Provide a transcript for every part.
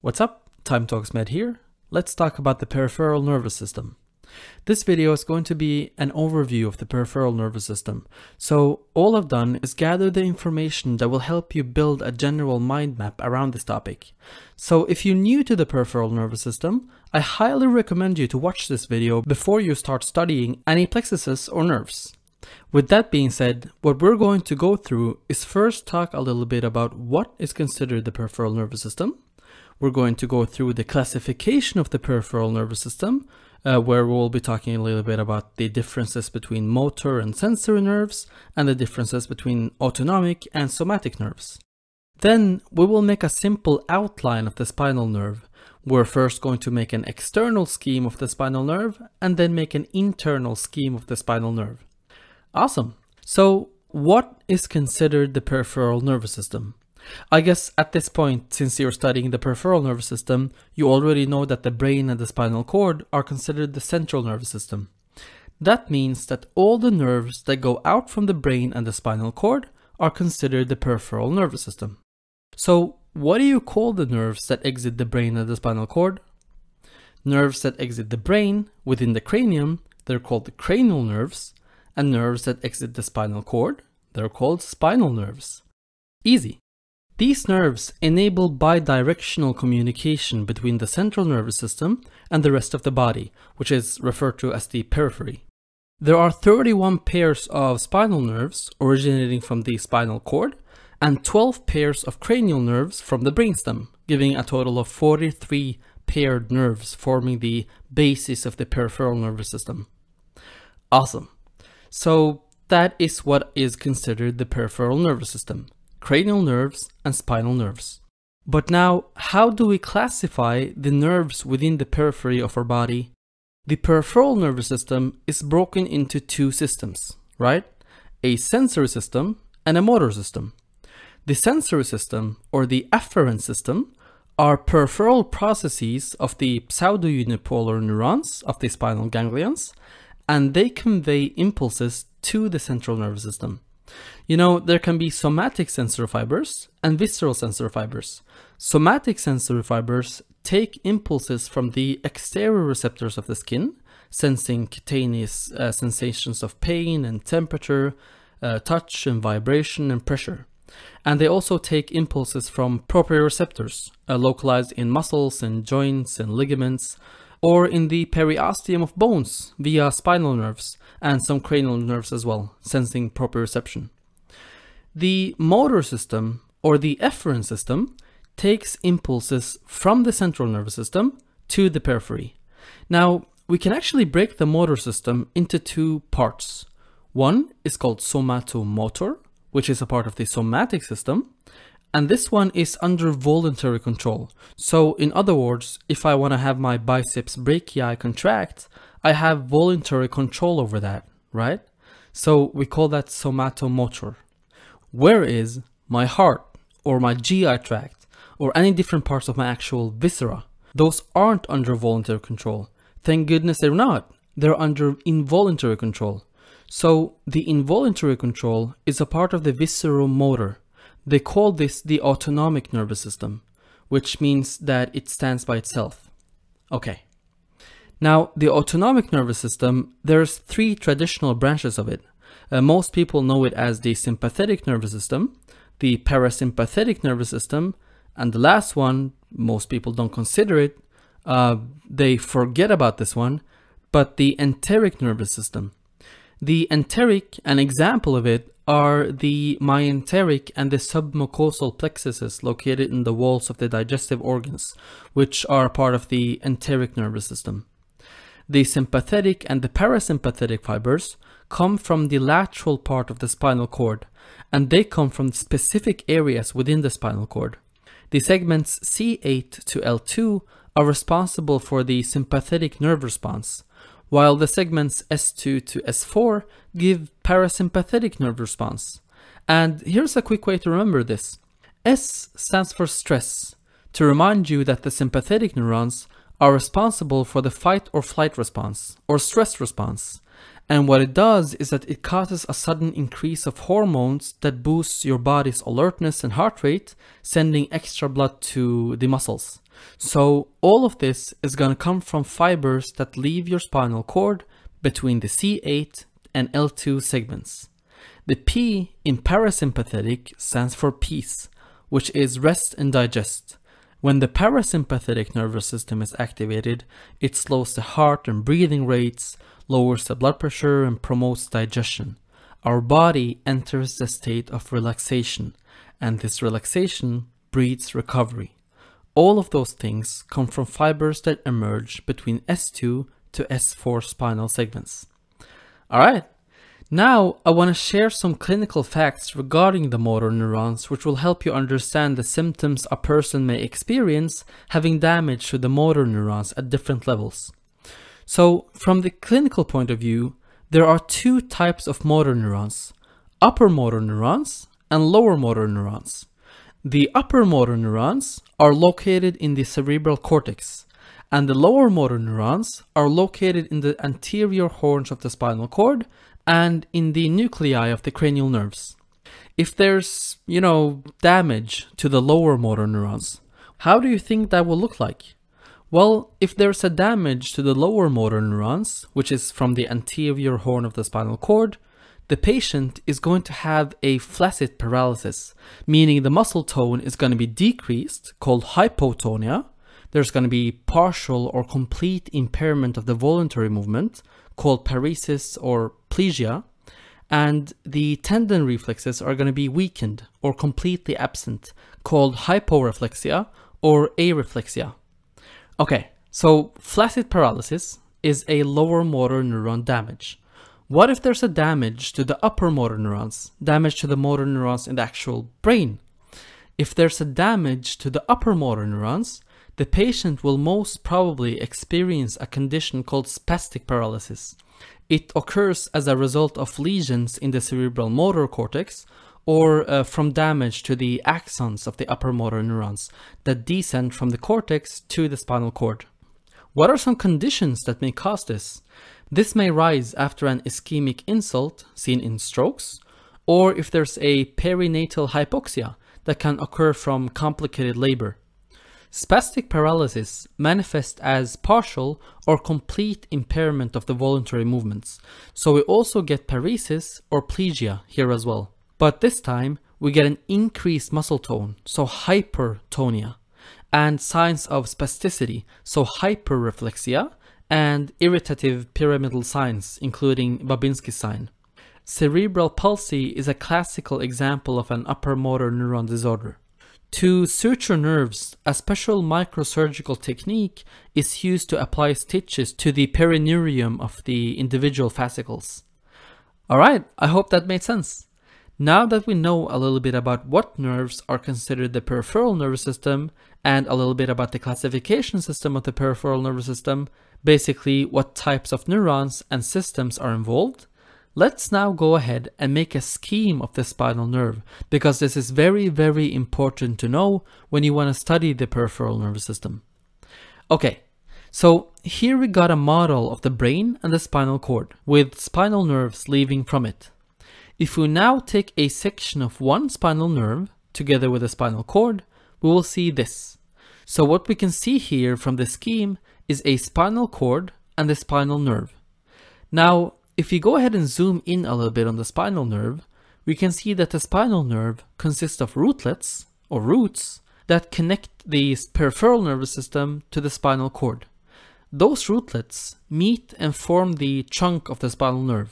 What's up? Time Talks Med here. Let's talk about the peripheral nervous system. This video is going to be an overview of the peripheral nervous system. So all I've done is gather the information that will help you build a general mind map around this topic. So if you're new to the peripheral nervous system, I highly recommend you to watch this video before you start studying any plexuses or nerves. With that being said, what we're going to go through is first talk a little bit about what is considered the peripheral nervous system. We're going to go through the classification of the peripheral nervous system, where we'll be talking a little bit about the differences between motor and sensory nerves and the differences between autonomic and somatic nerves. Then we will make a simple outline of the spinal nerve. We're first going to make an external scheme of the spinal nerve and then make an internal scheme of the spinal nerve. Awesome. So what is considered the peripheral nervous system? I guess at this point, since you're studying the peripheral nervous system, you already know that the brain and the spinal cord are considered the central nervous system. That means that all the nerves that go out from the brain and the spinal cord are considered the peripheral nervous system. So what do you call the nerves that exit the brain and the spinal cord? Nerves that exit the brain within the cranium, they're called the cranial nerves, and nerves that exit the spinal cord, they're called spinal nerves. Easy. These nerves enable bidirectional communication between the central nervous system and the rest of the body, which is referred to as the periphery. There are 31 pairs of spinal nerves originating from the spinal cord and 12 pairs of cranial nerves from the brainstem, giving a total of 43 paired nerves forming the basis of the peripheral nervous system. Awesome. So that is what is considered the peripheral nervous system. Cranial nerves and spinal nerves. But now, how do we classify the nerves within the periphery of our body? The peripheral nervous system is broken into two systems, right? A sensory system and a motor system. The sensory system, or the afferent system, are peripheral processes of the pseudounipolar neurons of the spinal ganglions, and they convey impulses to the central nervous system. You know, there can be somatic sensory fibers and visceral sensory fibers. Somatic sensory fibers take impulses from the exteroreceptors of the skin, sensing cutaneous sensations of pain and temperature, touch and vibration and pressure. And they also take impulses from proprioreceptors, localized in muscles and joints and ligaments, or in the periosteum of bones via spinal nerves and some cranial nerves as well, sensing proprioception. The motor system, or the efferent system, takes impulses from the central nervous system to the periphery. Now, we can actually break the motor system into two parts. One is called somatomotor, which is a part of the somatic system, and this one is under voluntary control. So in other words, if I want to have my biceps brachii contract, I have voluntary control over that, right? So we call that somatomotor. Whereas my heart or my GI tract or any different parts of my actual viscera, those aren't under voluntary control. Thank goodness they're not. They're under involuntary control. So the involuntary control is a part of the visceromotor. They call this the Autonomic Nervous System, which means that it stands by itself. Okay. Now, the Autonomic Nervous System, there's three traditional branches of it. Most people know it as the Sympathetic Nervous System, the Parasympahetic Nervous System, and the last one, most people don't consider it. They forget about this one, but the Enteric Nervous System. The enteric, an example of it, are the myenteric and the submucosal plexuses located in the walls of the digestive organs, which are part of the enteric nervous system. The sympathetic and the parasympathetic fibers come from the lateral part of the spinal cord, and they come from specific areas within the spinal cord. The segments C8 to L2 are responsible for the sympathetic nerve response, while the segments S2 to S4 give parasympathetic nerve response. And here's a quick way to remember this. S stands for stress, to remind you that the sympathetic neurons are responsible for the fight or flight response, or stress response. And what it does is that it causes a sudden increase of hormones that boosts your body's alertness and heart rate, sending extra blood to the muscles. So all of this is going to come from fibers that leave your spinal cord between the C8 and L2 segments. The P in parasympathetic stands for peace, which is rest and digest. When the parasympathetic nervous system is activated, it slows the heart and breathing rates, lowers the blood pressure, and promotes digestion. Our body enters the state of relaxation, and this relaxation breeds recovery. All of those things come from fibers that emerge between S2 to S4 spinal segments. Alright, now I want to share some clinical facts regarding the motor neurons, which will help you understand the symptoms a person may experience having damage to the motor neurons at different levels. So from the clinical point of view, there are two types of motor neurons: upper motor neurons and lower motor neurons. The upper motor neurons are located in the cerebral cortex, and the lower motor neurons are located in the anterior horns of the spinal cord and in the nuclei of the cranial nerves. If there's, damage to the lower motor neurons, how do you think that will look like? Well, if there's a damage to the lower motor neurons, which is from the anterior horn of the spinal cord, the patient is going to have a flaccid paralysis, meaning the muscle tone is going to be decreased, called hypotonia. There's going to be partial or complete impairment of the voluntary movement, called paresis or plegia, and the tendon reflexes are going to be weakened or completely absent, called hyporeflexia or areflexia. Okay, so flaccid paralysis is a lower motor neuron damage. What if there's a damage to the upper motor neurons, damage to the motor neurons in the actual brain? If there's a damage to the upper motor neurons, the patient will most probably experience a condition called spastic paralysis. It occurs as a result of lesions in the cerebral motor cortex or from damage to the axons of the upper motor neurons that descend from the cortex to the spinal cord. What are some conditions that may cause this? This may rise after an ischemic insult seen in strokes, or if there's a perinatal hypoxia that can occur from complicated labor. Spastic paralysis manifests as partial or complete impairment of the voluntary movements, so we also get paresis or plegia here as well. But this time we get an increased muscle tone, so hypertonia, and signs of spasticity, so hyperreflexia, and irritative pyramidal signs, including Babinski's sign. Cerebral palsy is a classical example of an upper motor neuron disorder. To suture nerves, a special microsurgical technique is used to apply stitches to the perineurium of the individual fascicles. Alright, I hope that made sense. Now that we know a little bit about what nerves are considered the peripheral nervous system and a little bit about the classification system of the peripheral nervous system, basically what types of neurons and systems are involved, let's now go ahead and make a scheme of the spinal nerve, because this is very, very important to know when you want to study the peripheral nervous system. Okay, so here we got a model of the brain and the spinal cord with spinal nerves leaving from it. If we now take a section of one spinal nerve together with a spinal cord, we will see this. So what we can see here from the scheme is a spinal cord and the spinal nerve. Now, if you go ahead and zoom in a little bit on the spinal nerve, we can see that the spinal nerve consists of rootlets or roots that connect the peripheral nervous system to the spinal cord. Those rootlets meet and form the trunk of the spinal nerve.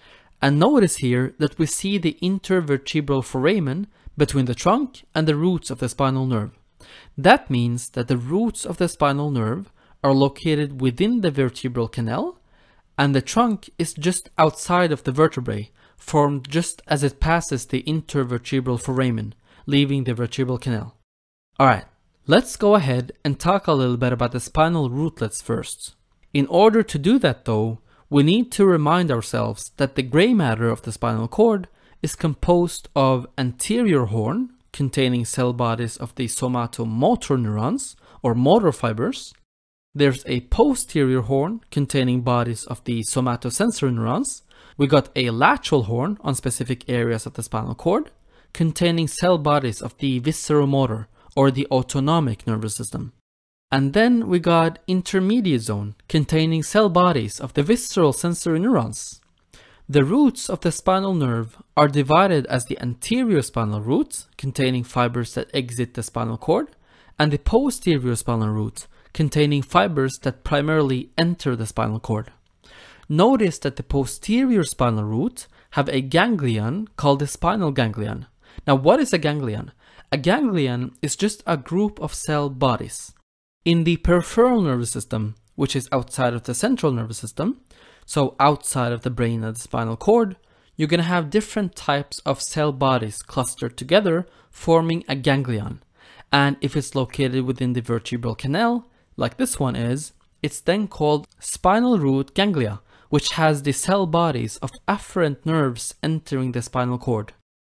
And notice here that we see the intervertebral foramen between the trunk and the roots of the spinal nerve. That means that the roots of the spinal nerve are located within the vertebral canal, and the trunk is just outside of the vertebrae, formed just as it passes the intervertebral foramen, leaving the vertebral canal. Alright, let's go ahead and talk a little bit about the spinal rootlets first. In order to do that though, we need to remind ourselves that the gray matter of the spinal cord is composed of anterior horn, containing cell bodies of the somatomotor neurons, or motor fibers. There's a posterior horn containing bodies of the somatosensory neurons. We got a lateral horn on specific areas of the spinal cord, containing cell bodies of the visceromotor, or the autonomic nervous system. And then we got intermediate zone, containing cell bodies of the visceral sensory neurons. The roots of the spinal nerve are divided as the anterior spinal root, containing fibers that exit the spinal cord, and the posterior spinal root, containing fibers that primarily enter the spinal cord. Notice that the posterior spinal root have a ganglion called the spinal ganglion. Now, what is a ganglion? A ganglion is just a group of cell bodies. In the peripheral nervous system, which is outside of the central nervous system, so outside of the brain and the spinal cord, you're going to have different types of cell bodies clustered together, forming a ganglion. And if it's located within the vertebral canal, like this one is, it's then called spinal root ganglia, which has the cell bodies of afferent nerves entering the spinal cord.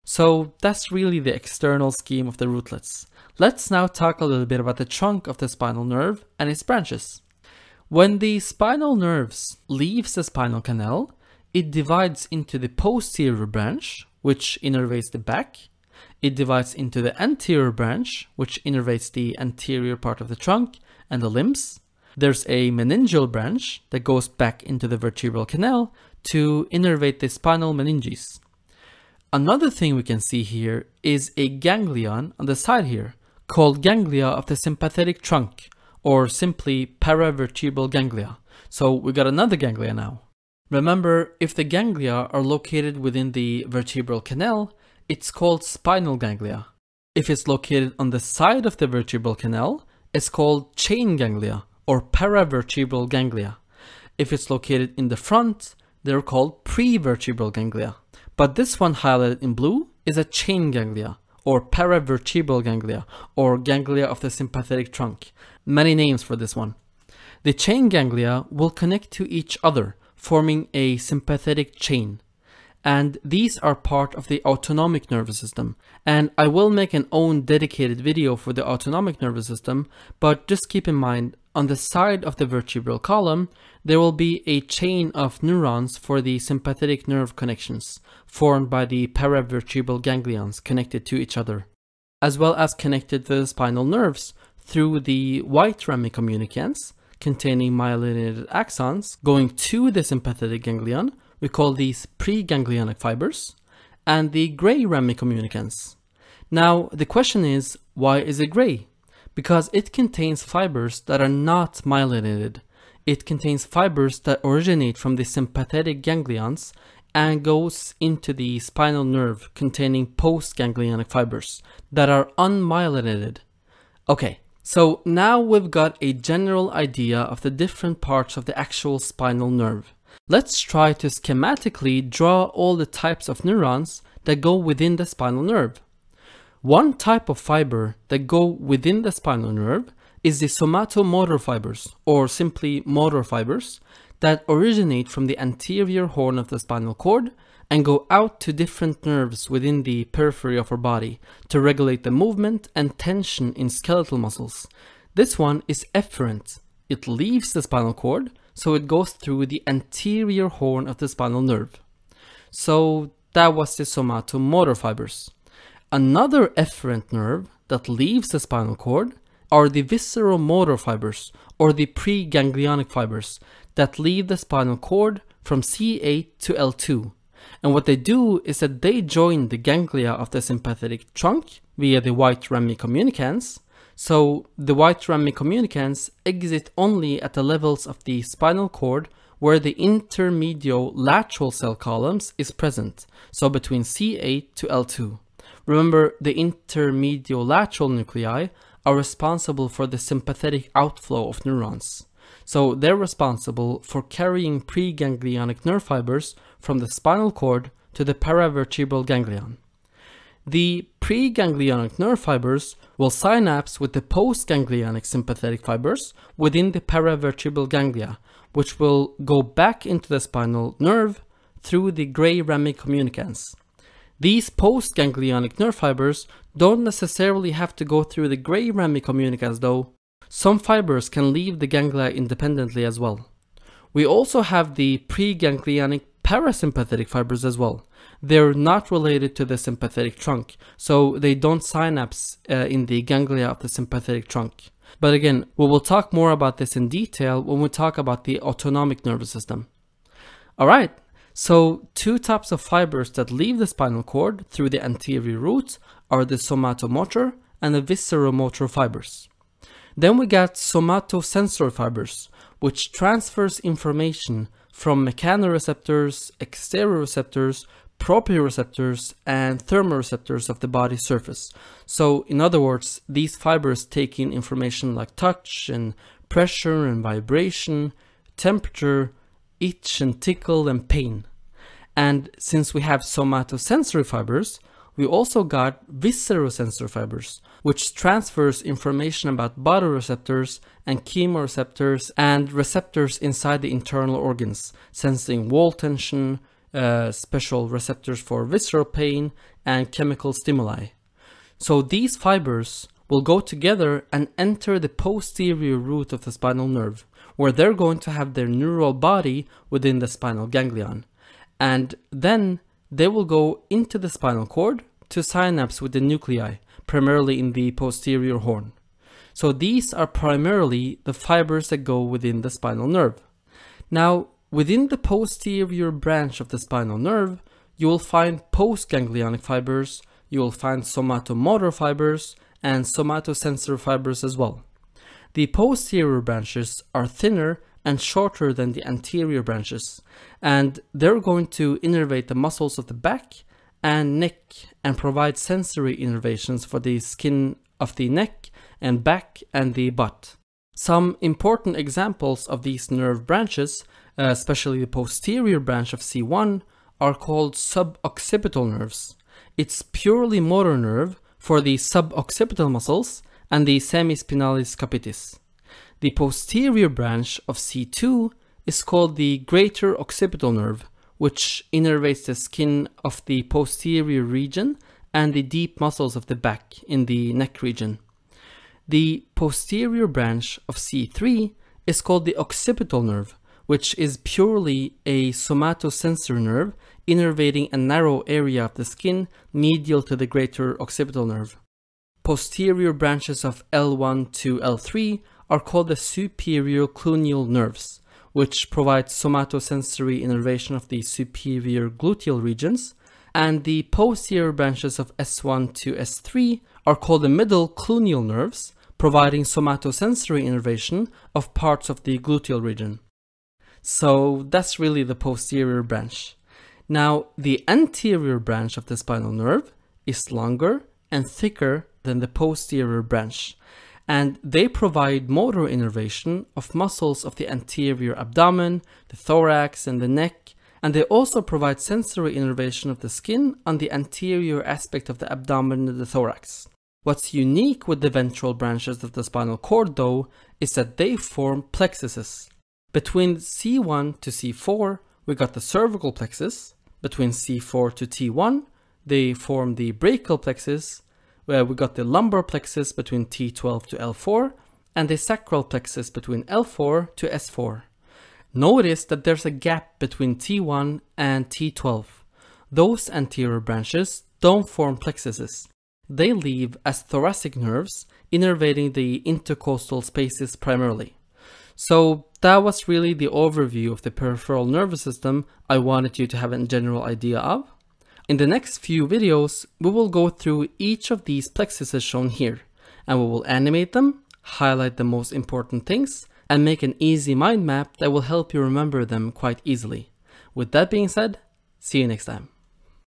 So that's really the external scheme of the rootlets. Let's now talk a little bit about the trunk of the spinal nerve and its branches. When the spinal nerves leaves the spinal canal, it divides into the posterior branch, which innervates the back. It divides into the anterior branch, which innervates the anterior part of the trunk and the limbs. There's a meningeal branch that goes back into the vertebral canal to innervate the spinal meninges. Another thing we can see here is a ganglion on the side here, called ganglia of the sympathetic trunk, or simply paravertebral ganglia. So we got another ganglia now. Remember, if the ganglia are located within the vertebral canal, it's called spinal ganglia. If it's located on the side of the vertebral canal, it's called chain ganglia, or paravertebral ganglia. If it's located in the front, they're called prevertebral ganglia. But this one highlighted in blue is a chain ganglia, or paravertebral ganglia, or ganglia of the sympathetic trunk. Many names for this one. The chain ganglia will connect to each other, forming a sympathetic chain. And these are part of the autonomic nervous system. And I will make an own dedicated video for the autonomic nervous system, but just keep in mind, on the side of the vertebral column, there will be a chain of neurons for the sympathetic nerve connections, formed by the paravertebral ganglions connected to each other, as well as connected to the spinal nerves through the white rami-communicants, containing myelinated axons, going to the sympathetic ganglion. We call these preganglionic fibers, and the gray rami-communicants. Now, the question is, why is it gray? Because it contains fibers that are not myelinated. It contains fibers that originate from the sympathetic ganglions and goes into the spinal nerve containing postganglionic fibers that are unmyelinated. Okay, so now we've got a general idea of the different parts of the actual spinal nerve. Let's try to schematically draw all the types of neurons that go within the spinal nerve. One type of fiber that go within the spinal nerve is the somatomotor fibers, or simply motor fibers, that originate from the anterior horn of the spinal cord and go out to different nerves within the periphery of our body to regulate the movement and tension in skeletal muscles. This one is efferent. It leaves the spinal cord, so it goes through the anterior horn of the spinal nerve. So that was the somatomotor fibers. Another efferent nerve that leaves the spinal cord are the visceromotor fibers, or the preganglionic fibers, that leave the spinal cord from C8 to L2. And what they do is that they join the ganglia of the sympathetic trunk via the white rami-communicants. So the white rami-communicants exit only at the levels of the spinal cord where the intermedial lateral cell columns is present, so between C8 to L2. Remember, the intermedial lateral nuclei are responsible for the sympathetic outflow of neurons. So they're responsible for carrying preganglionic nerve fibers from the spinal cord to the paravertebral ganglion. The preganglionic nerve fibers will synapse with the postganglionic sympathetic fibers within the paravertebral ganglia, which will go back into the spinal nerve through the gray rami-communicants. These postganglionic nerve fibers don't necessarily have to go through the gray rami-communicants though. Some fibers can leave the ganglia independently as well. We also have the preganglionic parasympathetic fibers as well. They're not related to the sympathetic trunk, so they don't synapse in the ganglia of the sympathetic trunk. But again, we will talk more about this in detail when we talk about the autonomic nervous system. Alright, so two types of fibers that leave the spinal cord through the anterior root are the somatomotor and the visceromotor fibers. Then we got somatosensory fibers, which transfers information from mechanoreceptors, exteroreceptors, proprioreceptors, and thermoreceptors of the body surface. So in other words, these fibers take in information like touch and pressure and vibration, temperature, itch and tickle and pain. And since we have somatosensory fibers, we also got viscerosensory fibers, which transfers information about baroreceptors and chemoreceptors and receptors inside the internal organs, sensing wall tension, special receptors for visceral pain, and chemical stimuli. So these fibers will go together and enter the posterior root of the spinal nerve, where they're going to have their neural body within the spinal ganglion. And then they will go into the spinal cord to synapse with the nuclei, primarily in the posterior horn. So these are primarily the fibers that go within the spinal nerve. Now, within the posterior branch of the spinal nerve, you will find postganglionic fibers, you will find somatomotor fibers, and somatosensory fibers as well. The posterior branches are thinner and shorter than the anterior branches, and they're going to innervate the muscles of the back and neck and provide sensory innervations for the skin of the neck and back and the butt. Some important examples of these nerve branches, especially the posterior branch of C1, are called suboccipital nerves. It's purely motor nerve for the suboccipital muscles and the semispinalis capitis. The posterior branch of C2 is called the greater occipital nerve, which innervates the skin of the posterior region and the deep muscles of the back in the neck region. The posterior branch of C3 is called the occipital nerve, which is purely a somatosensory nerve innervating a narrow area of the skin medial to the greater occipital nerve. Posterior branches of L1 to L3 are called the superior cluneal nerves, which provide somatosensory innervation of the superior gluteal regions, and the posterior branches of S1 to S3 are called the middle cluneal nerves, providing somatosensory innervation of parts of the gluteal region. So that's really the posterior branch. Now, the anterior branch of the spinal nerve is longer and thicker than the posterior branch, and they provide motor innervation of muscles of the anterior abdomen, the thorax, and the neck, and they also provide sensory innervation of the skin on the anterior aspect of the abdomen and the thorax. What's unique with the ventral branches of the spinal cord, though, is that they form plexuses. Between C1 to C4, we got the cervical plexus. Between C4 to T1, they form the brachial plexus, where we got the lumbar plexus between T12 to L4, and the sacral plexus between L4 to S4. Notice that there's a gap between T1 and T12. Those anterior branches don't form plexuses. They leave as thoracic nerves, innervating the intercostal spaces primarily. So that was really the overview of the peripheral nervous system I wanted you to have a general idea of. In the next few videos, we will go through each of these plexuses shown here, and we will animate them, highlight the most important things, and make an easy mind map that will help you remember them quite easily. With that being said, see you next time.